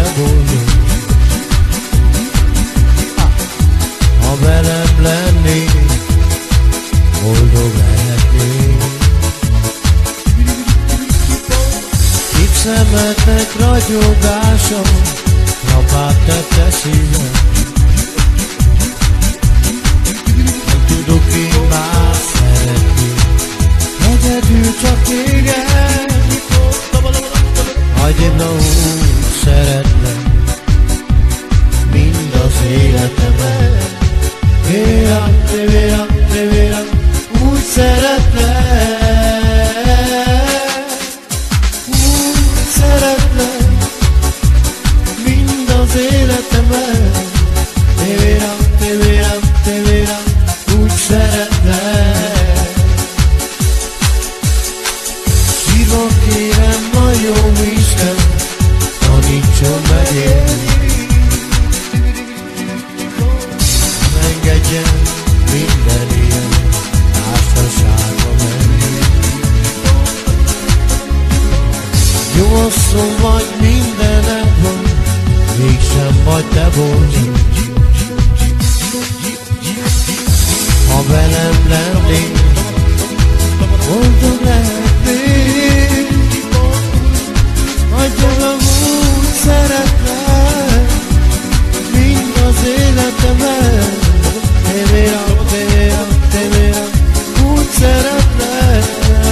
boldog. Ha velem lennél, boldog lehetnél. Kipszemeltek ragyogása, rapát tette szívem. Nem tudok én már szeretni, egyedül csak téged. Hagyj na úgy szeretlek, mind az életemet. Véram, véram, véram, úgy szeretlek, úgy szeretlek, mind az életemet. Véram, véram, véram, úgy szeretlek. Sírva kérem a jó Isten, tanítson meg élni. Engedjen minden ilyen társaságba menni. Jó asszony vagy, mindened van, mégsem vagy te boldog. Ha velem lennél, boldog lehetnél. Hagyjanak úgy szeretlek, mind az életemet. Te véram, te véram, úgy szeretlek.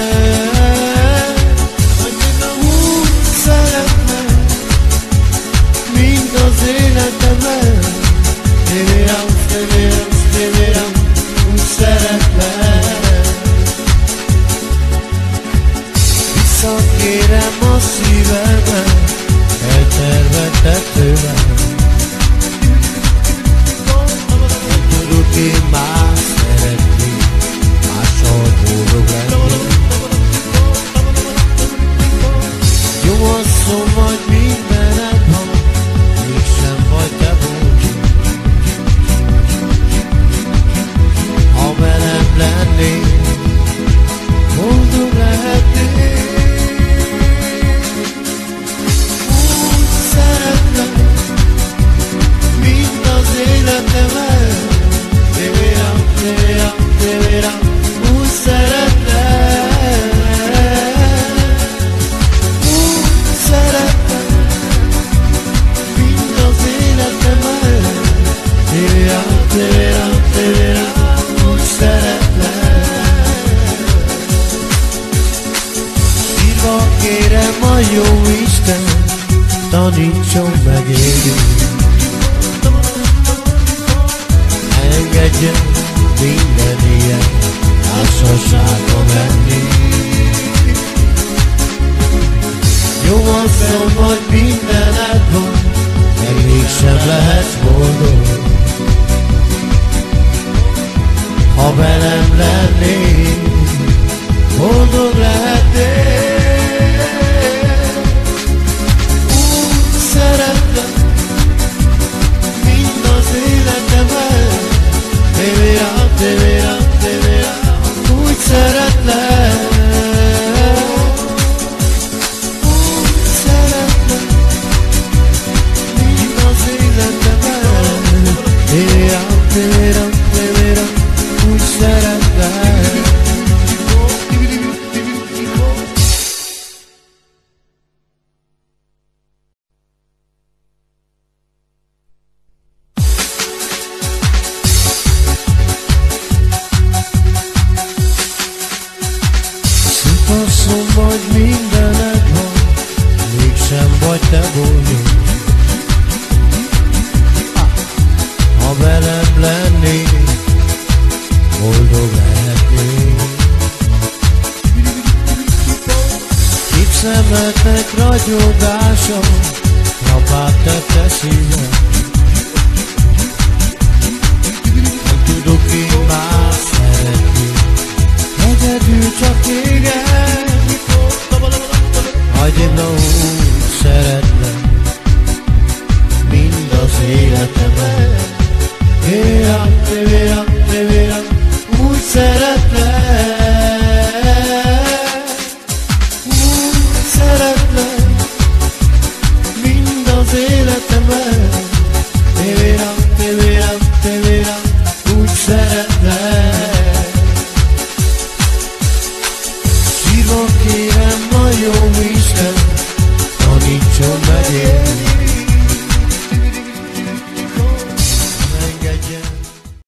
Úgy szeretlek, mind az életemet. Te véram, te véram, úgy szeretlek. Visszakérem a szívemet, eltervedtek tőlem. Tudok én már szeretni, mással boldog lenni. Jó asszony vagy, mindened van, mégsem vagy te boldog. Ha velem lennél, boldog lehetnél. Úgy szeretlek, mind az életemet. Te véram, te véram, úgy szeretlek. Úgy szeretlek, mind az életemet. Te véram, úgy szeretlek. Írva kérem a jó Isten, tanítson meg élni. Engedjen minden ilyen társaságba menni. Jó asszony vagy, mindened van, de mégsem lehetsz boldog. Ha velem lennél, boldog lehetnél. Úgy szeretlek, mind az életemet. Te véram, úgy szeretlek. Úgy szeretlek, mind az életemet. Te véram, úgy szeretlek. Asszony vagy, mindened van, mégsem vagy te boldog. Ha velem lennél, boldog lehetnél. Kipszemeltek ragyogása, rapát tette szívem.